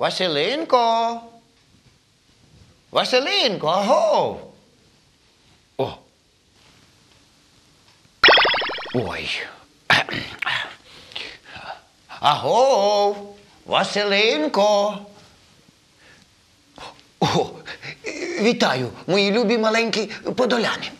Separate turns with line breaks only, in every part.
Василинко! Василинко, агов! О! Ой! Агов! Василинко! О, вітаю, мої любі маленькі подоляни.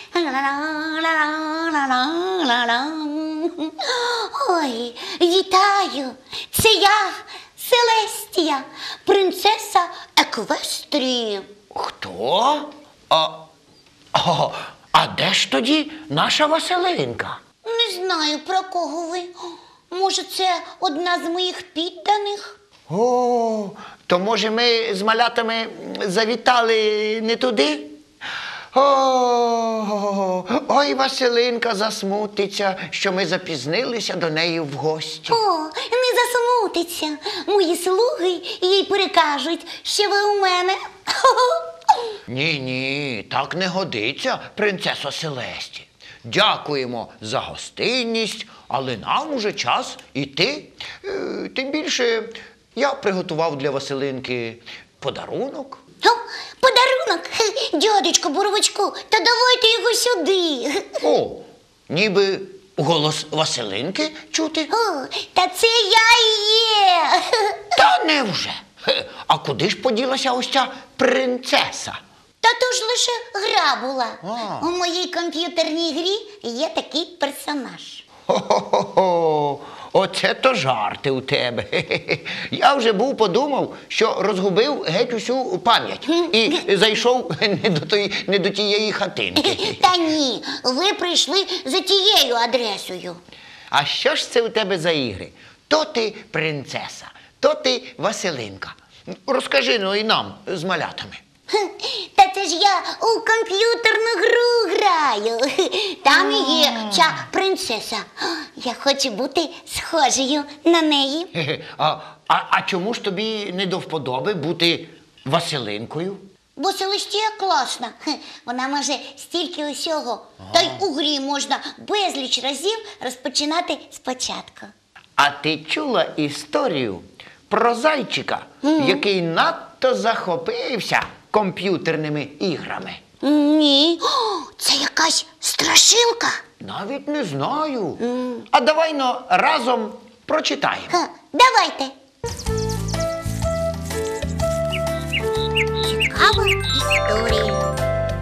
Ой, вітаю! Це я, Селестія, принцеса Еквестрії.
Хто? А де ж тоді наша Василинка?
Не знаю, про кого ви. Може, це одна з моїх підданих?
О, то може ми з малятами завітали не туди? Ой, Василинка засмутиться, що ми запізнилися до неї в гості.
О, не засмутиться. Мої слуги їй перекажуть, що ви у мене.
Ні, так не годиться, принцесо Селесті. Дякуємо за гостинність, але нам уже час іти. Тим більше я приготував для Василинки подарунок.
О, подарунок? Дядечко Боровичку, та давайте його сюди.
О, ніби голос Василинки чути.
О, та це я і є.
Та невже? А куди ж поділася ось ця принцеса?
Та то ж лише гра була.
А.
У моїй комп'ютерній грі є такий персонаж.
Хо-хо-хо, оце то жарти у тебе. Я вже був подумав, що розгубив геть усю пам'ять і зайшов не до тієї хатинки.
Та ні, ви прийшли за тією адресою.
А що ж це у тебе за ігри? То ти принцеса, то ти Василинка. Розкажи, ну, і нам з малятами.
Та це ж я у комп'ютерну гру граю. Там і є ця принцеса. Я хочу бути схожою на неї.
А чому ж тобі не до вподоби бути Василинкою?
Бо Селестія класна. Вона може стільки усього. Та й у грі можна безліч разів розпочинати спочатку.
А ти чула історію про зайчика, який надто захопився комп'ютерними іграми?
Ні, це якась страшилка.
Навіть не знаю. А давай-но разом прочитаємо.
Давайте. Цікава історія.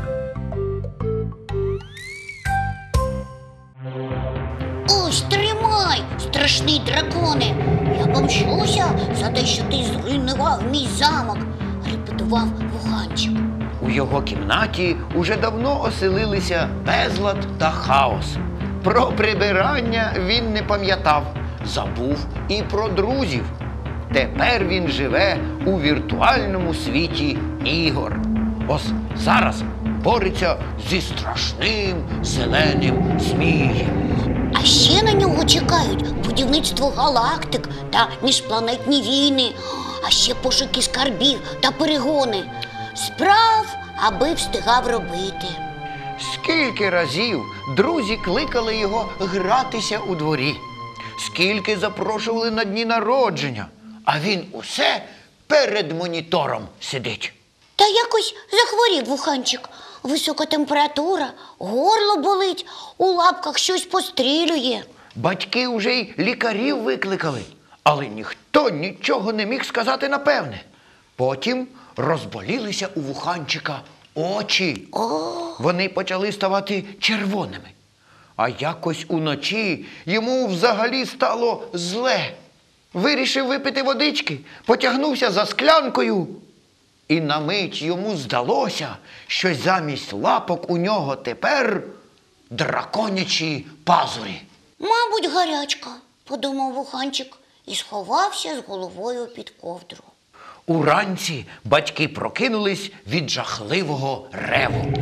Ось, тримай, страшний драконе. Я помщуся за те, що ти зруйнував мій замок, репетував вуганчик.
У його кімнаті уже давно оселилися безлад та хаос. Про прибирання він не пам'ятав, забув і про друзів. Тепер він живе у віртуальному світі ігор. Ось зараз бореться зі страшним зеленим змієм.
А ще на нього чекають будівництво галактик та міжпланетні війни, а ще пошуки скарбів та перегони. Справ, аби встигав робити.
Скільки разів друзі кликали його гратися у дворі, скільки запрошували на дні народження, а він усе перед монітором сидить.
Та якось захворів вуханчик. Висока температура, горло болить, у лапках щось пострілює.
Батьки вже й лікарів викликали, але ніхто нічого не міг сказати напевне. Потім розболілися у вуханчика очі. Вони почали ставати червоними. А якось уночі йому взагалі стало зле. Вирішив випити водички, потягнувся за склянкою. І на мить йому здалося, що замість лапок у нього тепер драконячі пазурі.
Мабуть, гарячка, подумав вуханчик і сховався з головою під ковдру.
Уранці батьки прокинулись від жахливого реву.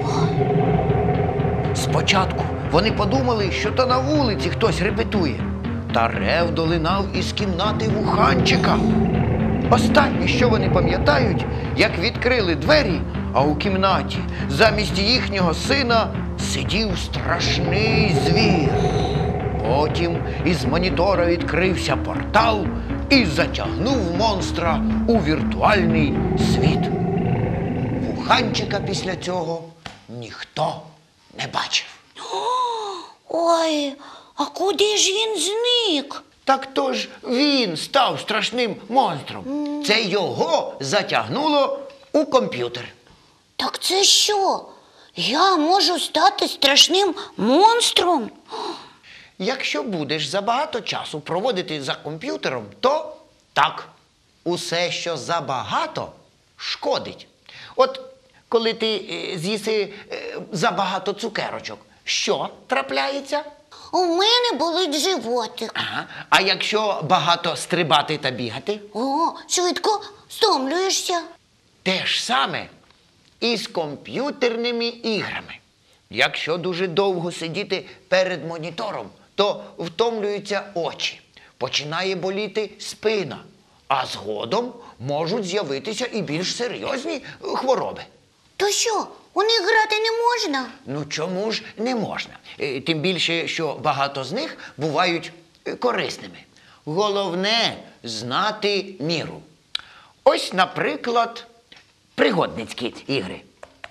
Спочатку вони подумали, що то на вулиці хтось репетує. Та рев долинав із кімнати вуханчика. Останнє, що вони пам'ятають, як відкрили двері, а у кімнаті замість їхнього сина сидів страшний звір. Потім із монітора відкрився портал, і затягнув монстра у віртуальний світ. Вуханчика після цього ніхто не бачив.
Ой, а куди ж він зник?
Так то ж він став страшним монстром. Це його затягнуло у комп'ютер.
Так це що? Я можу стати страшним монстром?
Якщо будеш забагато часу проводити за комп'ютером, то так, усе, що забагато, шкодить. От коли ти з'їси забагато цукерочок, що трапляється?
У мене болить животик.
Ага. А якщо багато стрибати та бігати?
О, швидко стомлюєшся.
Те ж саме і з комп'ютерними іграми. Якщо дуже довго сидіти перед монітором, то втомлюються очі, починає боліти спина, а згодом можуть з'явитися і більш серйозні хвороби.
То що, у них грати не можна?
Ну чому ж не можна? Тим більше, що багато з них бувають корисними. Головне – знати міру. Ось, наприклад, пригодницькі ігри.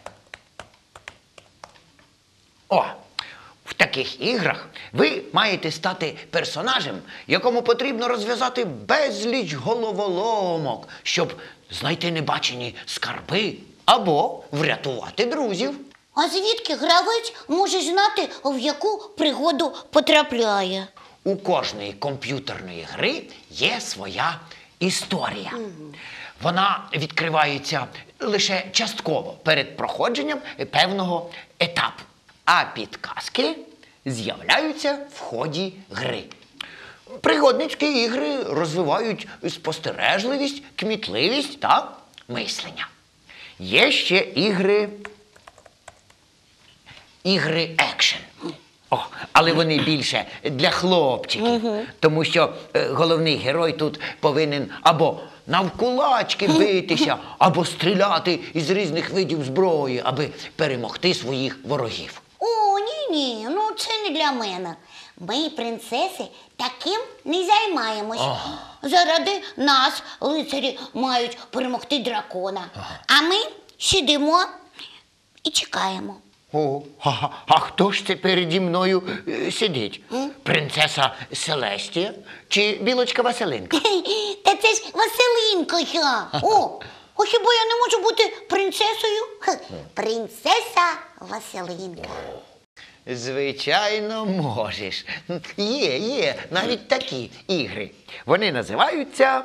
В таких іграх ви маєте стати персонажем, якому потрібно розв'язати безліч головоломок, щоб знайти небачені скарби або врятувати друзів.
А звідки гравець може знати, в яку пригоду потрапляє?
У кожної комп'ютерної гри є своя історія. Вона відкривається лише частково перед проходженням певного етапу. А підказки з'являються в ході гри. Пригодницькі ігри розвивають спостережливість, кмітливість та мислення. Є ще ігри екшен. Але вони більше для хлопчиків, тому що головний герой тут повинен або навкулачки битися, або стріляти із різних видів зброї, аби перемогти своїх ворогів.
О, ні, ну це не для мене. Ми, принцеси, таким не займаємось. Заради нас лицарі мають перемогти дракона. А ми сидимо і чекаємо.
А хто ж це переді мною сидить? Принцеса Селестія чи білочка Василинка?
Та це ж Василинко я. А хіба я не можу бути принцесою? Принцеса Василинка.
Звичайно, можеш. Є навіть такі ігри. Вони називаються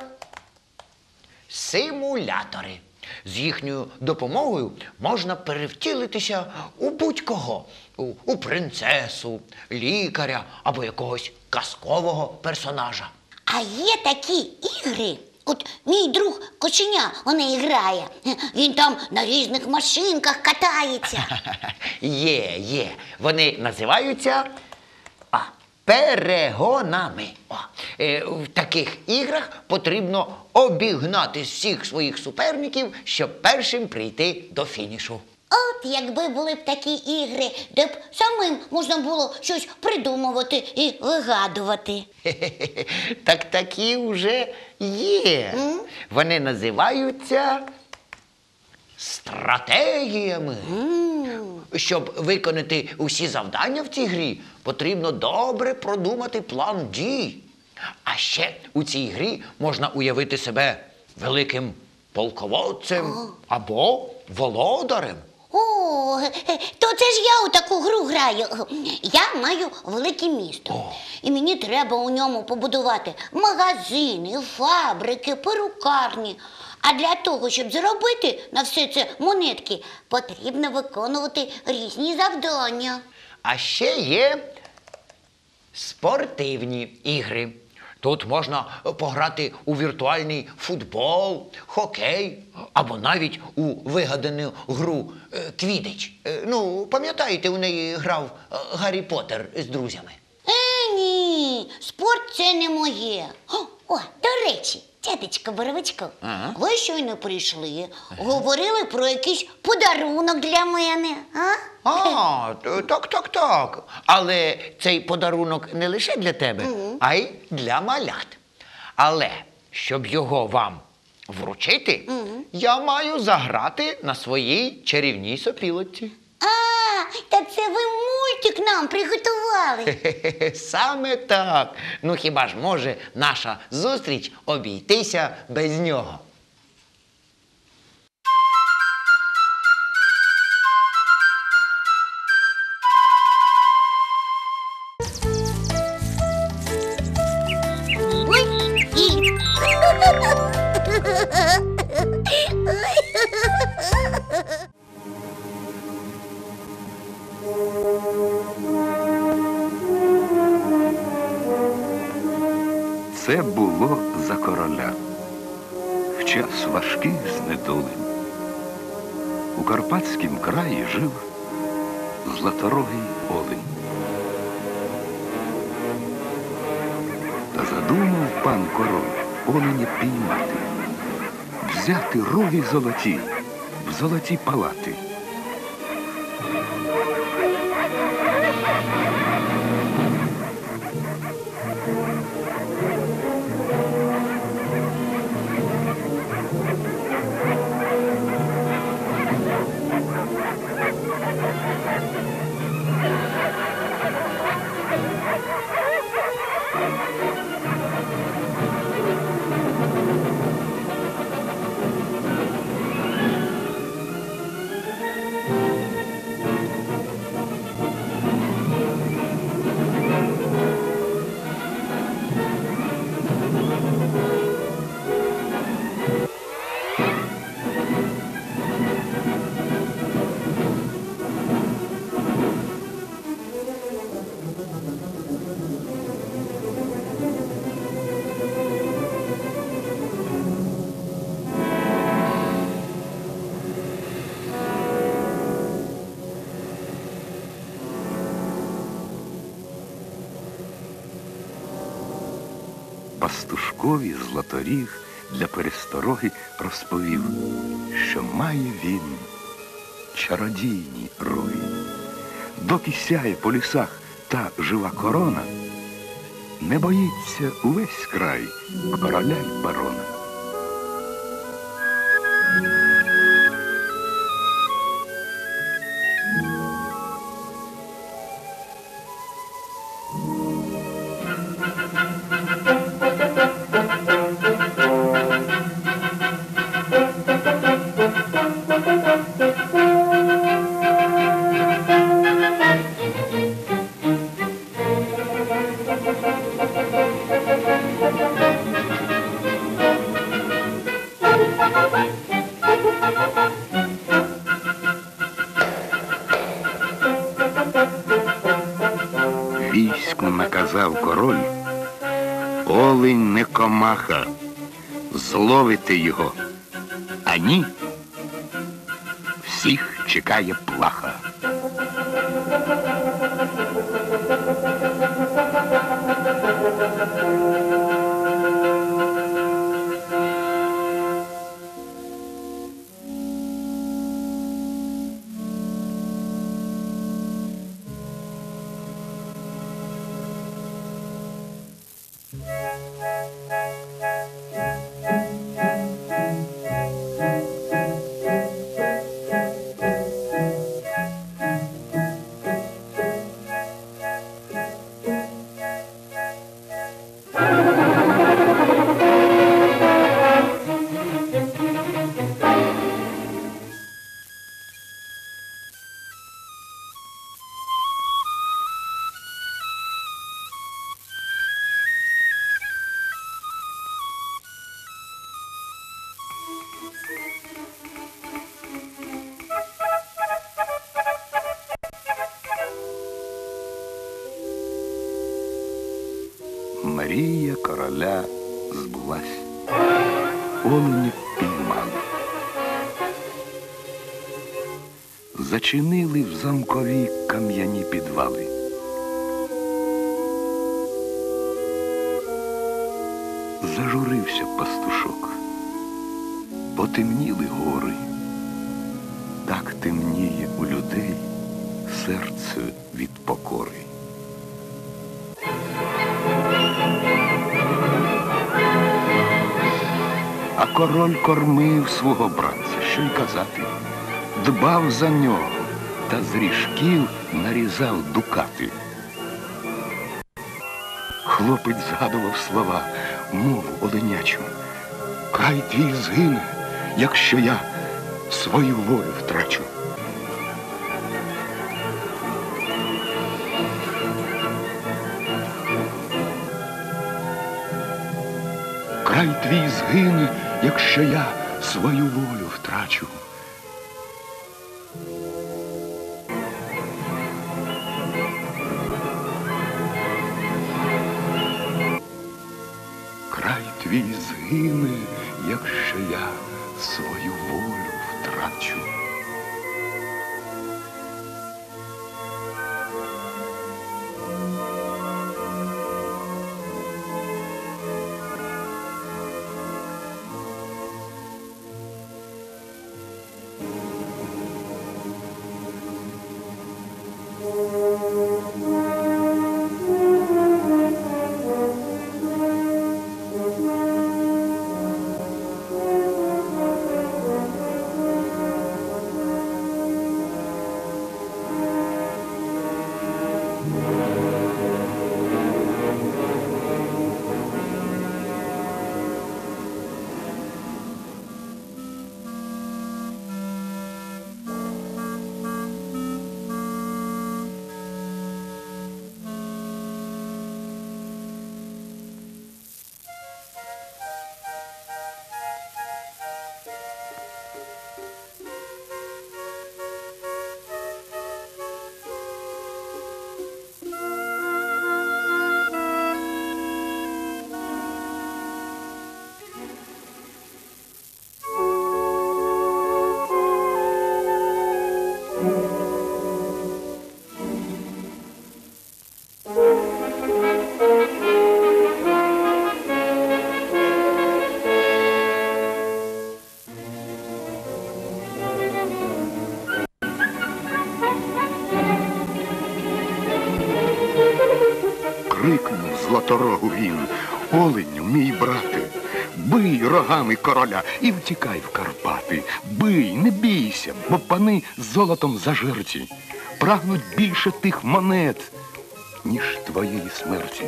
симулятори. З їхньою допомогою можна перевтілитися у будь-кого. У принцесу, лікаря або якогось казкового персонажа.
А є такі ігри. От мій друг Кошеня у неї грає. Він там на різних машинках катається.
Є. Вони називаються перегонами. В таких іграх потрібно обігнати всіх своїх суперників, щоб першим прийти до фінішу.
От якби були б такі ігри, де б самим можна було щось придумувати і вигадувати.
Так такі вже є. Вони називаються стратегіями. Щоб виконати усі завдання в цій грі, потрібно добре продумати план дій. А ще у цій грі можна уявити себе великим полководцем або володарем.
О, то це ж я у таку гру граю. Я маю велике місто. І мені треба у ньому побудувати магазини, фабрики, перукарні. А для того, щоб заробити на все це монетки, потрібно виконувати різні завдання.
А ще є спортивні ігри. Тут можна пограти у віртуальний футбол, хокей або навіть у вигадану гру квідич. Пам'ятаєте, у неї грав Гаррі Поттер з друзями?
Ні, спорт це не моє. До речі, дядечко Боровичко, ви щойно прийшли, говорили про якийсь подарунок для мене,
Так. Але цей подарунок не лише для тебе, а й для малят. Але Щоб його вам вручити, я маю заграти на своїй чарівній сопілочці.
Та це ви мультик нам приготували.
Хе-хе-хе, саме так. Ну хіба ж може наша зустріч обійтися без нього?
Ой, і...
Це було за короля. В час важких знедолень. У Карпатськім краї жив златорогий олень. Та задумав пан король оленя піймати, взяти роги золоті, в золоті палати. Пастушкові Златоріг для перестороги розповів, що має він чародійні роги. Доки сяє по лісах та жива корона, не боїться увесь край короля й барона. Війську наказав король: олень не комаха, зловите його, а ні, всіх чекає плаха. Мрія короля збулась. Оленя піймали. Зачинили в замкові кам'яні підвали. Зажурився пастушок. Потемніли гори. Так темніє у людей серце від покори. король кормив свого братця, що й казати, дбав за нього та з ріжків нарізав дукати. Хлопець згадував слова, мову оленячу. Край твій згине, якщо я свою волю втрачу. Край твій згине, якщо я свою волю втрачу. Край твій згине, якщо я свою волю втрачу. Крикнув Златорогу він: оленю, мій брате, бий рогами короля і втікай в Карпати. Бий, не бійся, бо пани золотом зажерті, прагнуть більше тих монет, ніж твоєї смерті.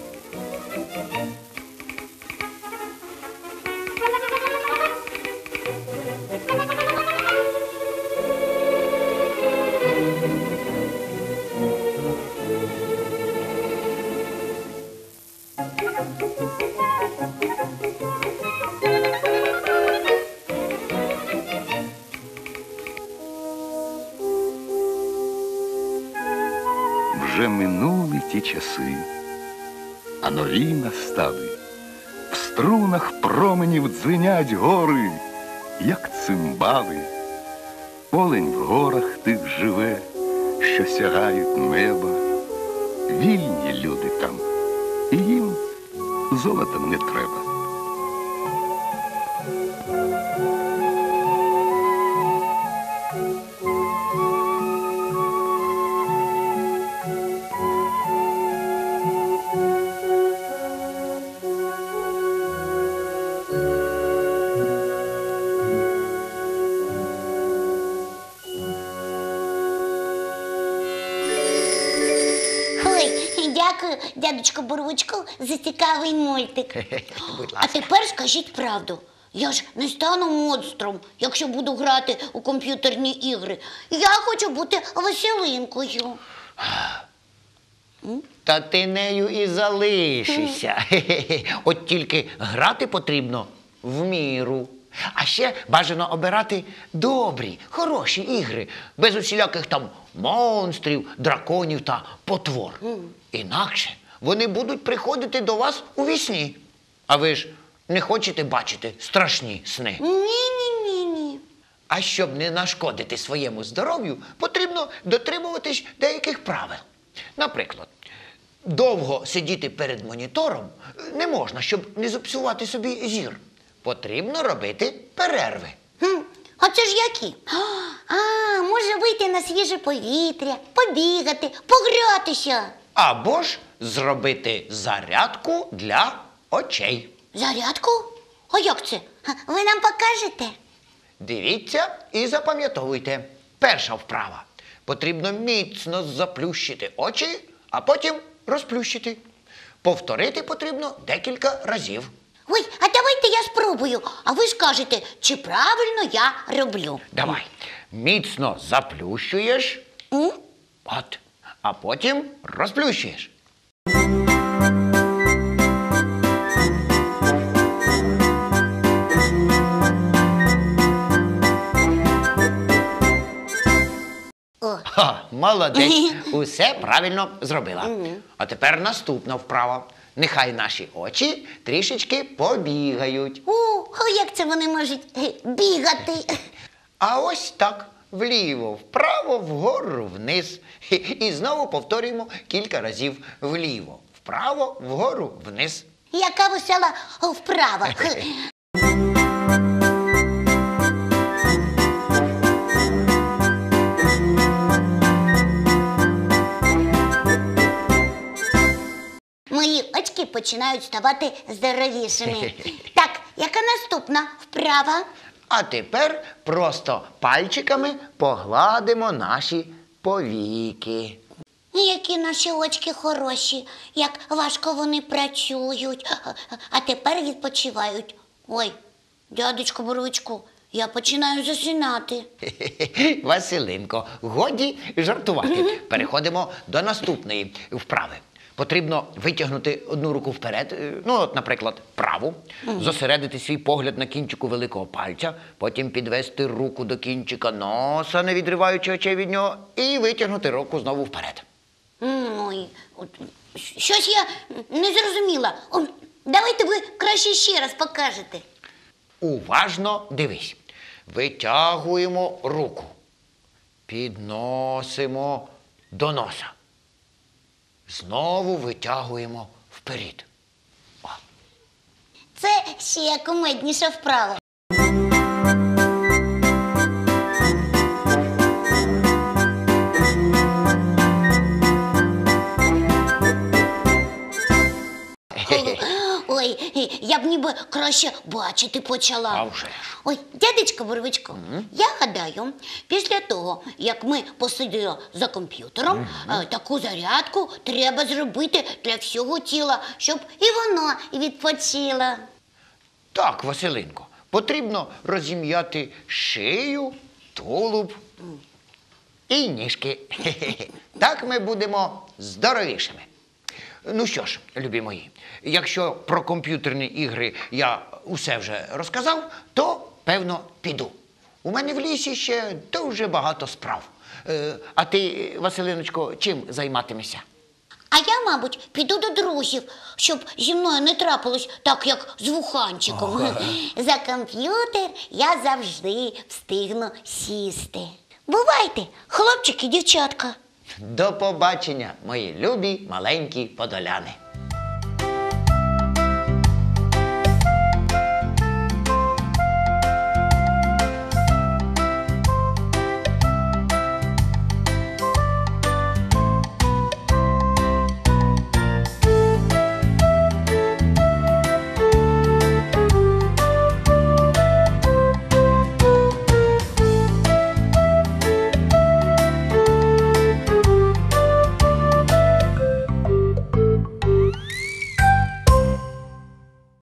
Вже минули ті часи, а нові настали. В струнах променів дзвенять гори, як цимбали. Олень в горах тих живе, що сягають неба. Вільні люди там, і їм золотом не треба.
Ой, дякую, дядечко Бурвичку, за цікавий мультик.
Будь
А
ласка.
тепер скажіть правду. Я ж не стану монстром, якщо буду грати у комп'ютерні ігри. Я хочу бути Василинкою.
Та ти нею і залишишся. От тільки грати потрібно в міру. А ще бажано обирати добрі, хороші ігри, без усіляких там монстрів, драконів та потвор. Інакше вони будуть приходити до вас у вісні. А ви ж не хочете бачити страшні сни.
Ні.
А щоб не нашкодити своєму здоров'ю, потрібно дотримуватись деяких правил. Наприклад, довго сидіти перед монітором не можна, щоб не зіпсувати собі зір. Потрібно робити перерви.
А це ж які? Може вийти на свіже повітря, побігати, погратися.
Або ж зробити зарядку для очей.
Зарядку? А як це? Ви нам покажете?
Дивіться і запам'ятовуйте. Перша вправа. Потрібно міцно заплющити очі, а потім розплющити. Повторити потрібно декілька разів.
Ой, а давайте я спробую, а ви скажете, чи правильно я роблю.
Давай. Міцно заплющуєш,
М?
от, а потім розплющуєш.
О,
Ха, молодець, усе правильно зробила. А тепер наступна вправа. Нехай наші очі трішечки побігають.
а як це вони можуть бігати?
А ось так. Вліво, вправо, вгору, вниз. І знову повторюємо кілька разів. Вліво, вправо, вгору, вниз.
Яка весела вправа. Мої очки починають ставати здоровішими. Так, яка наступна вправа?
А тепер просто пальчиками погладимо наші повіки.
Які наші очки хороші, як важко вони працюють, а тепер відпочивають. Ой, дядечко Боровичку, я починаю засинати.
Василинко, годі жартувати. Переходимо до наступної вправи. Потрібно витягнути одну руку вперед, ну, от, наприклад, праву, зосередити свій погляд на кінчику великого пальця, потім підвести руку до кінчика носа, не відриваючи очей від нього, і витягнути руку знову вперед.
Ой, щось я не зрозуміла. Давайте ви краще ще раз покажете.
Уважно дивись. Витягуємо руку, підносимо до носа. Знову витягуємо вперед. О.
Це ще кумедніша вправа. Ой, я б ніби краще бачити почала.
А вже ж.
Ой, дядечко Боровичко, я гадаю, після того, як ми посиділи за комп'ютером, таку зарядку треба зробити для всього тіла, щоб і воно відпочило.
Так, Василинко, потрібно розім'яти шию, тулуб і ніжки. Так ми будемо здоровішими. Ну що ж, любі мої, якщо про комп'ютерні ігри я усе вже розказав, то, певно, піду. У мене в лісі ще дуже багато справ. А ти, Василиночко, чим займатимешся?
А я, мабуть, піду до друзів, щоб зі мною не трапилось так, як з вуханчиком. За комп'ютер я завжди встигну сісти. Бувайте, хлопчики, дівчатка.
До побачення, мої любі маленькі подоляни.